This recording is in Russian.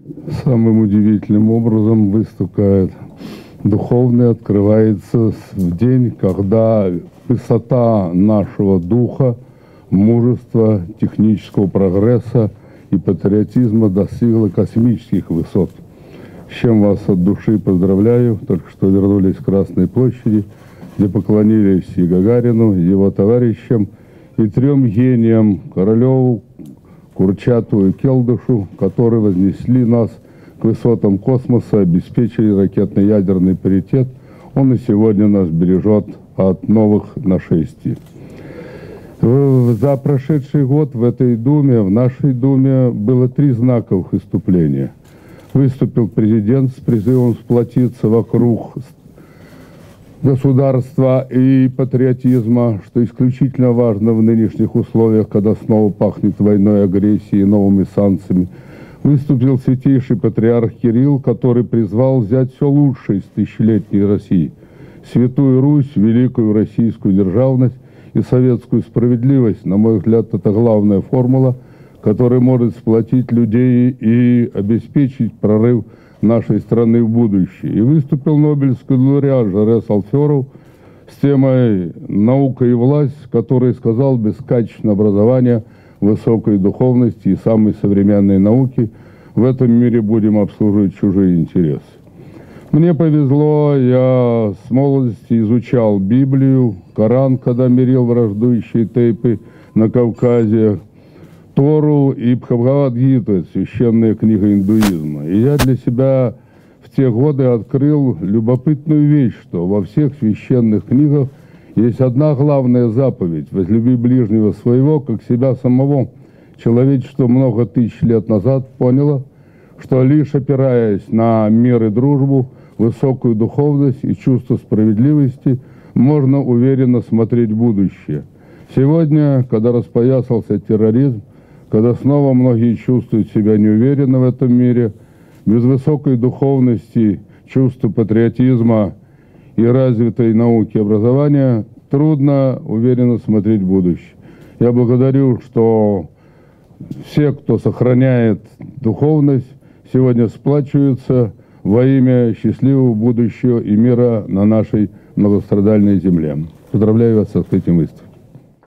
Самым удивительным образом выступает духовный, открывается в день, когда высота нашего духа, мужества, технического прогресса и патриотизма достигла космических высот. С чем вас от души поздравляю. Только что вернулись с Красной площади, где поклонились и Гагарину, и его товарищам, и трем гениям – Королеву, Курчатову и Келдышу, которые вознесли нас к высотам космоса, обеспечили ракетно-ядерный паритет. Он и сегодня нас бережет от новых нашествий. За прошедший год в этой Думе, в нашей Думе, было 3 знаковых выступления. Выступил президент с призывом сплотиться вокруг государства и патриотизма, что исключительно важно в нынешних условиях, когда снова пахнет войной, агрессией и новыми санкциями. Выступил святейший патриарх Кирилл, который призвал взять все лучшее из тысячелетней России. Святую Русь, великую российскую державность и советскую справедливость. На мой взгляд, это главная формула, которая может сплотить людей и обеспечить прорыв нашей страны в будущее. И выступил Нобелевский лауреат Жарес Алферов с темой «Наука и власть», который сказал: без качественного образования, высокой духовности и самой современной науки в этом мире будем обслуживать чужие интересы. Мне повезло, я с молодости изучал Библию, Коран, когда мирил враждующие тейпы на Кавказе, Тору и Бхагавад-гиту, священная книга индуизма. И я для себя в те годы открыл любопытную вещь, что во всех священных книгах есть одна главная заповедь: возлюби ближнего своего, как себя самого. Человечество много тысяч лет назад поняло, что лишь опираясь на мир и дружбу, высокую духовность и чувство справедливости, можно уверенно смотреть в будущее. Сегодня, когда распоясался терроризм, когда снова многие чувствуют себя неуверенно в этом мире, без высокой духовности, чувства патриотизма и развитой науки и образования трудно уверенно смотреть в будущее. Я благодарю, что все, кто сохраняет духовность, сегодня сплачиваются во имя счастливого будущего и мира на нашей многострадальной земле. Поздравляю вас с открытием выставки.